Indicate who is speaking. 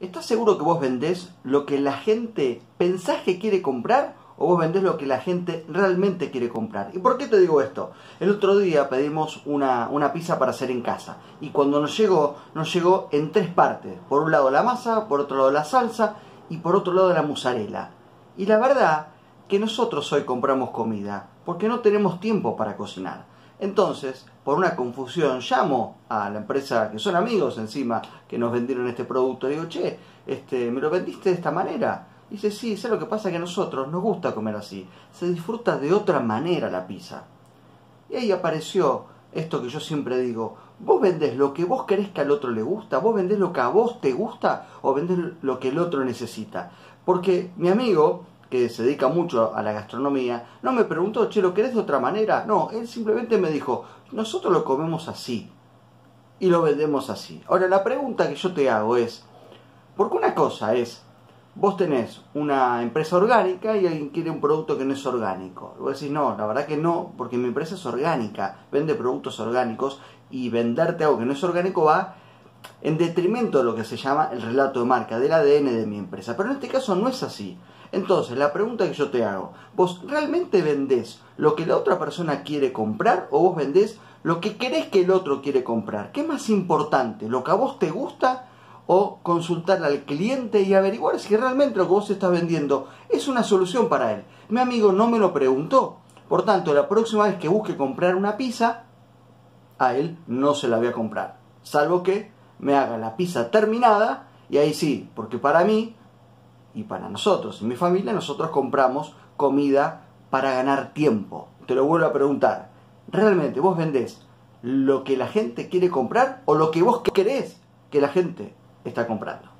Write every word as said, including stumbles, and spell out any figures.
Speaker 1: ¿Estás seguro que vos vendés lo que la gente pensás que quiere comprar o vos vendés lo que la gente realmente quiere comprar? ¿Y por qué te digo esto? El otro día pedimos una, una pizza para hacer en casa y cuando nos llegó, nos llegó en tres partes. Por un lado la masa, por otro lado la salsa y por otro lado la mozzarella. Y la verdad que nosotros hoy compramos comida porque no tenemos tiempo para cocinar. Entonces, por una confusión, llamo a la empresa, que son amigos encima, que nos vendieron este producto. Le digo, che, este, ¿me lo vendiste de esta manera? Y dice, sí, sé lo que pasa que a nosotros nos gusta comer así. Se disfruta de otra manera la pizza. Y ahí apareció esto que yo siempre digo. ¿Vos vendés lo que vos querés que al otro le gusta? ¿Vos vendés lo que a vos te gusta? ¿O vendés lo que el otro necesita? Porque mi amigo, que se dedica mucho a la gastronomía, no me preguntó, che, ¿lo querés de otra manera? No, él simplemente me dijo, nosotros lo comemos así y lo vendemos así. Ahora, la pregunta que yo te hago es, porque una cosa es, vos tenés una empresa orgánica y alguien quiere un producto que no es orgánico. Y vos decís, no, la verdad que no, porque mi empresa es orgánica, vende productos orgánicos y venderte algo que no es orgánico va en detrimento de lo que se llama el relato de marca, del A D N de mi empresa. Pero en este caso no es así. Entonces, la pregunta que yo te hago, ¿vos realmente vendés lo que la otra persona quiere comprar o vos vendés lo que querés que el otro quiere comprar? ¿Qué es más importante? ¿Lo que a vos te gusta o consultar al cliente y averiguar si realmente lo que vos estás vendiendo es una solución para él? Mi amigo no me lo preguntó. Por tanto, la próxima vez que busque comprar una pizza, a él no se la voy a comprar. Salvo que me haga la pizza terminada y ahí sí, porque para mí y para nosotros, en mi familia, nosotros compramos comida para ganar tiempo. Te lo vuelvo a preguntar, ¿realmente vos vendés lo que la gente quiere comprar o lo que vos querés que la gente está comprando?